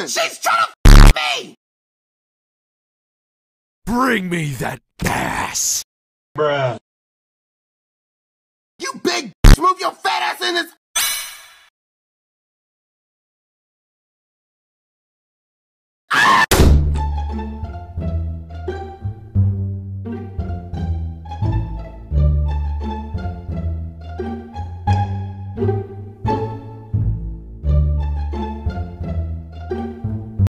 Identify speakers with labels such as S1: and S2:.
S1: She's trying to f me!
S2: Bring me that ass!
S3: Bruh.
S1: You big bitch, move your fat ass in this